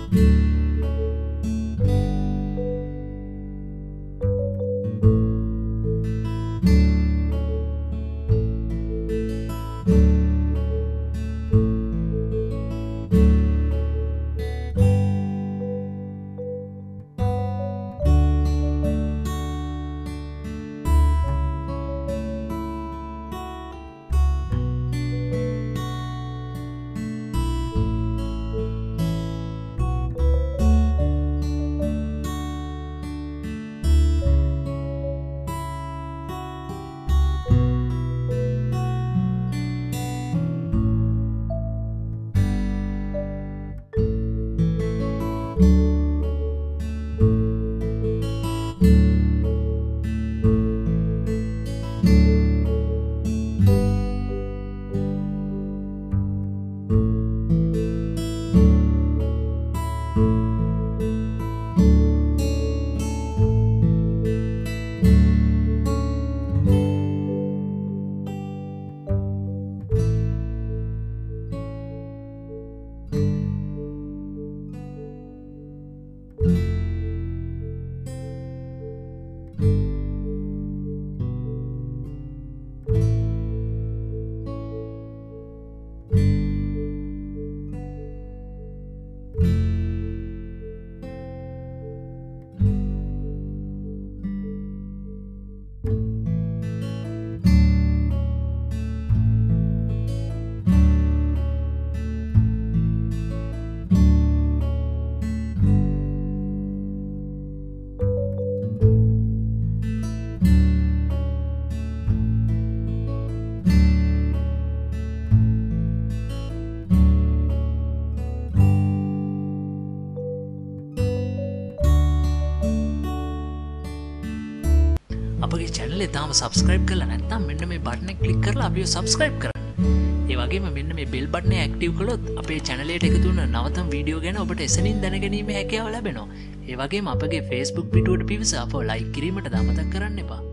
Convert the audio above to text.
අපගේ channel එක තාම subscribe කරලා නැත්නම් මෙන්න මේ button එක click කරලා අපිව subscribe කරන්න. ඒ වගේම මෙන්න මේ bell button එක active කළොත් අපේ channel එකට එකතු වෙන නවතම වීඩියෝ ගැන ඔබට එසනින් දැනගැනීමේ හැකියාව ලැබෙනවා. ඒ වගේම අපගේ Facebook පිටුවට පිවිස අපව like කිරීමට අමතක කරන්න එපා.